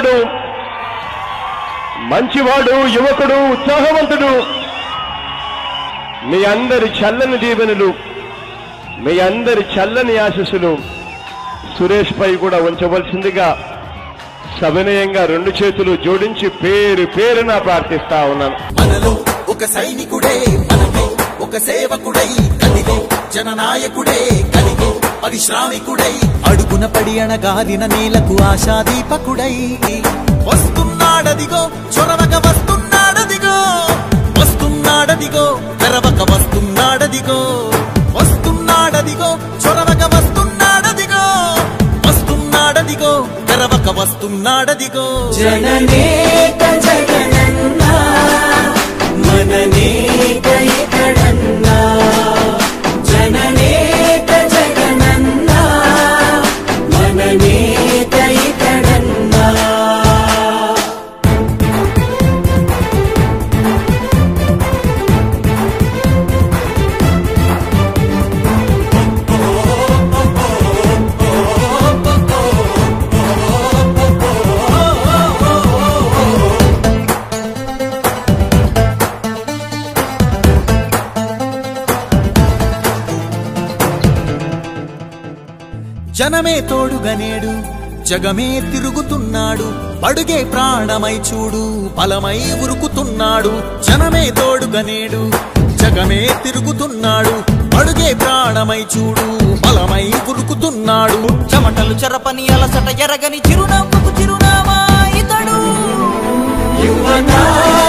ధైర్యవంతుడు, మంచివాడు, యువకుడు, ఉత్సాహవంతుడు. మీ అందరి చల్లని దీవెనలు, మీ అందరి చల్లని ఆశీస్సులు సురేష్ పై కూడా ఉంచవలసిందిగా సవినయంగా రెండు చేతులు జోడించి పేరు పేరున ప్రార్థిస్తా ఉన్నాను. మనలో ఒక సైనికుడే, మనలో ఒక సేవకుడై కదిలే జననాయకుడే, కలిగే పరిశ్రామికుడై అడుగున పడి అణగారిన నేలకు ఆశాదీపకుడై వస్తున్నాడదిగో, చొరవక వస్తున్నాడదిగో, వస్తున్నాడదిగో, తెరవక వస్తున్నాడదిగో, వస్తున్నాడదిగో, చొరవక వస్తున్నాడదిగో, వస్తున్నాడదిగో, తెరవక వస్తున్నాడదిగో. జననేక జగనన్నా మననేక ఇతడన్నా, జననేక జగనన్నా మననేక ఇతడన్నా. జనమే తోడుగా నేడు జగమే తిరుగుతున్నాడు, అడుగే ప్రాణమై చూడు బలమై ఉరుకుతున్నాడు. జనమే తోడుగా నేడు జగమే తిరుగుతున్నాడు, అడుగే ప్రాణమై చూడు బలమై ఉరుకుతున్నాడు. చెమటలు చెరపని అలసట ఎరగని చిరునవ్వుకు చిరునామా ఇతడు. యువత